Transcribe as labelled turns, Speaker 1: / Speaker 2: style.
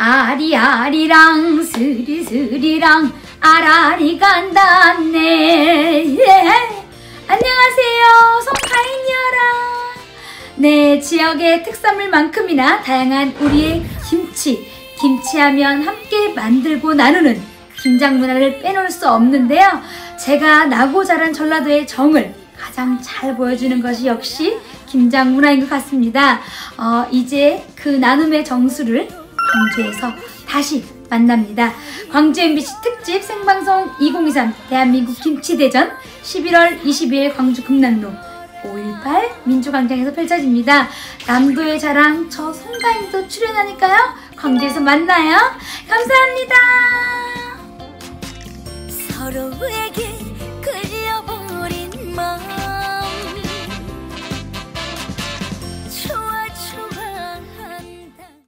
Speaker 1: 아리아리랑 스리스리랑 아라리 간다네. 안녕하세요, 송가인이여라. 네, 지역의 특산물만큼이나 다양한 우리의 김치하면 함께 만들고 나누는 김장 문화를 빼놓을 수 없는데요. 제가 나고 자란 전라도의 정을 가장 잘 보여주는 것이 역시 김장 문화인 것 같습니다. 이제 그 나눔의 정수를 광주에서 다시 만납니다. 광주 MBC 특집 생방송 2023 대한민국 김치대전 11월 20일 광주 금남로 5.18 민주광장에서 펼쳐집니다. 남도의 자랑 저 송가인도 출연하니까요. 광주에서 만나요. 감사합니다.
Speaker 2: 서로에게